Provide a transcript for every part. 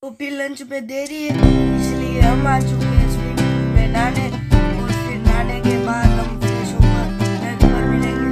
तो फिर लंच पे देरी है, इसलिए हम आ चुके हैं स्विमिंग पूल में नहाने। और फिर नहाने के बाद हम फ्रेश होकर नेक्स्ट पर मिलेंगे।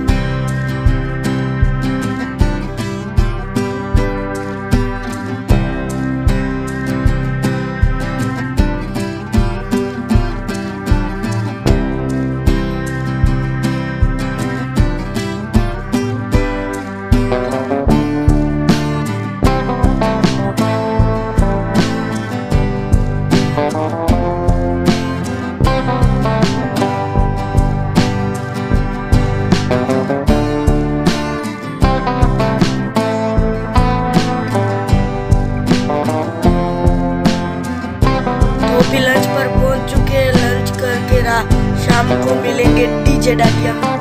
तो भी लंच पर पहुंच चुके हैं। लंच करके शाम को मिलेंगे डीजे डालिया में।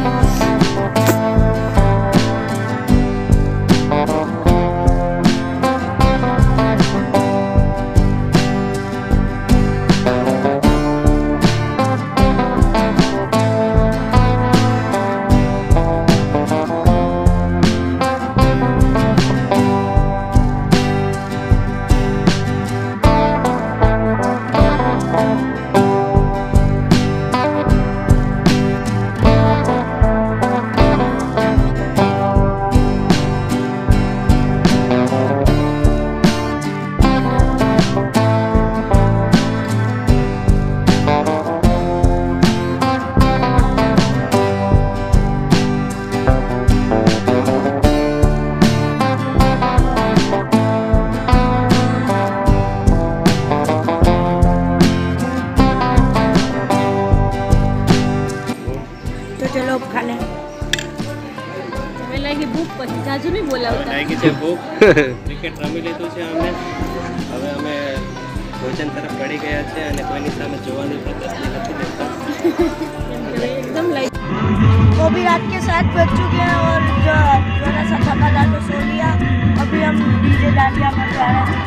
चलो अब खा लें। લાગી ભૂખ પછી જાજુ નહીં બોલાવતા લાગી છે ભૂખ ક્રિકેટ રમી લીધું છે અમે હવે અમે ભોજન તરફ પડી ગયા છે અને કોઈની સામે જોવાની પ્રદર્શની નથી દેતા एकदम लाइक। तो भी रात के 7 बज चुके हैं और थोड़ा सा थका था तो सो लिया। अभी हम डीजे डालिया पर जा रहे हैं।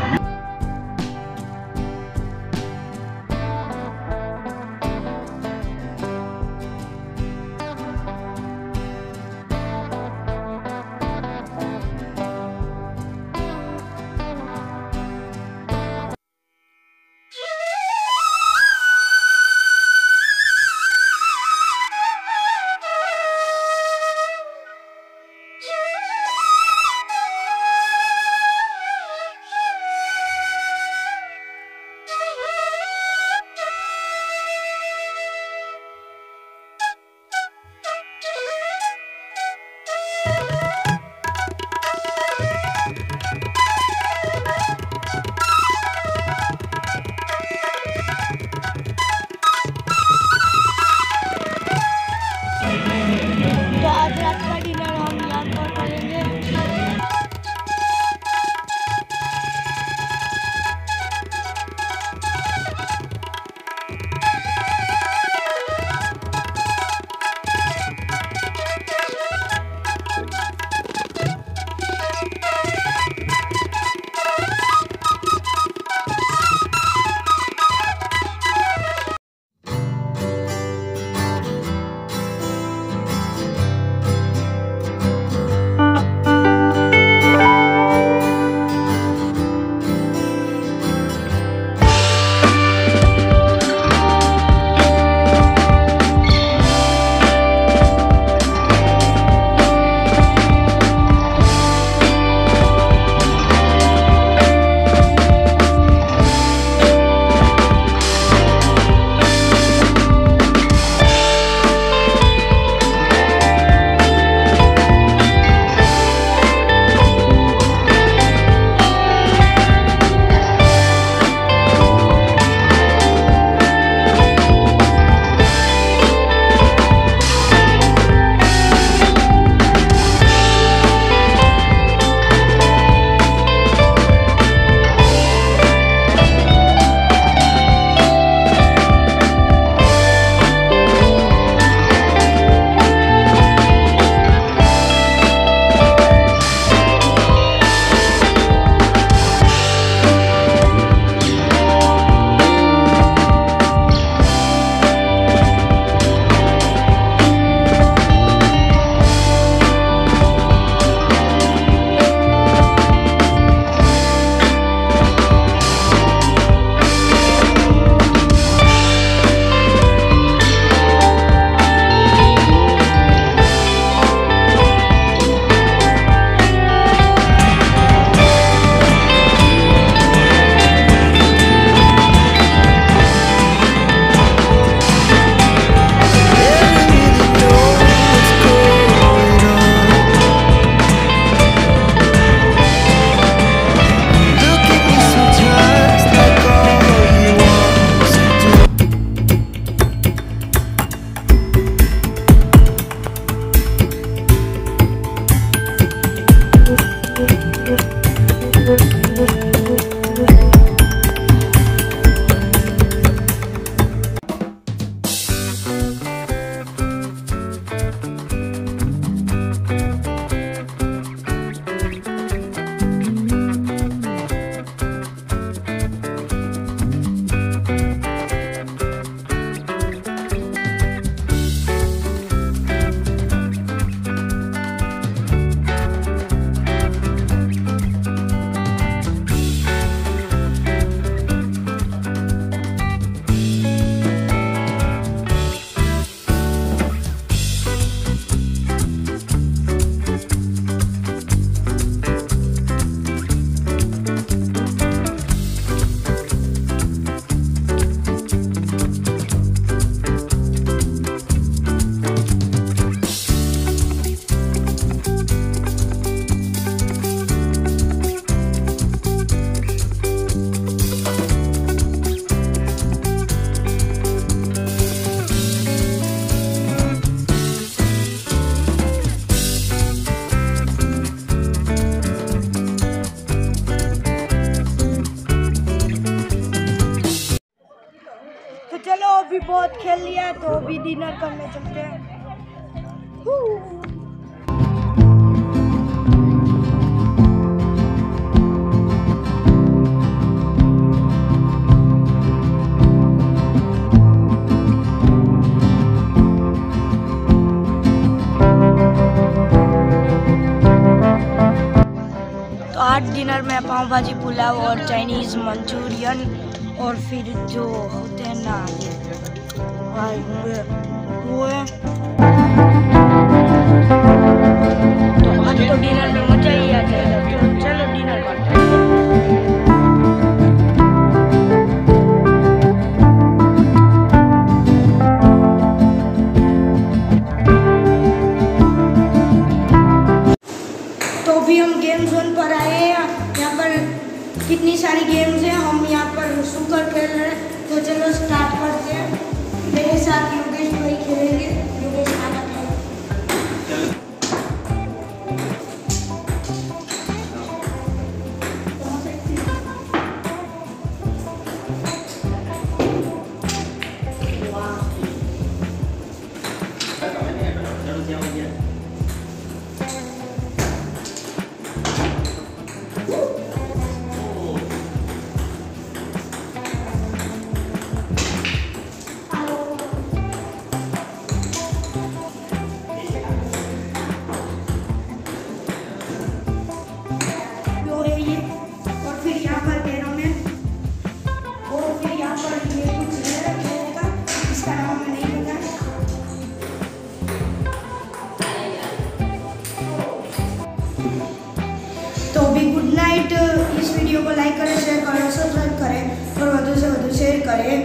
काफी बहुत खेल लिया, तो अभी डिनर करने चलते हैं। तो आज डिनर में पाव भाजी, पुलाव और चाइनीज मंचूरियन और फिर जो होते हैं ना वो है। तो आज तो डिनर में मजा ही आ जाएगा। तो चलो डिनर करते हैं। तो अभी हम गेम जोन पर आए हैं। यहाँ पर कितनी सारी गेम्स हैं, हम यहाँ पर सुकर खेल रहे हैं। तो चलो स्टार्ट करते हैं। मेरे साथ योगेश भाई खेलेंगे। योगेश आना तो भी गुड नाइट। इस वीडियो को लाइक करें, शेयर करें, सब्सक्राइब करें और વધુ से વધુ शेयर करें।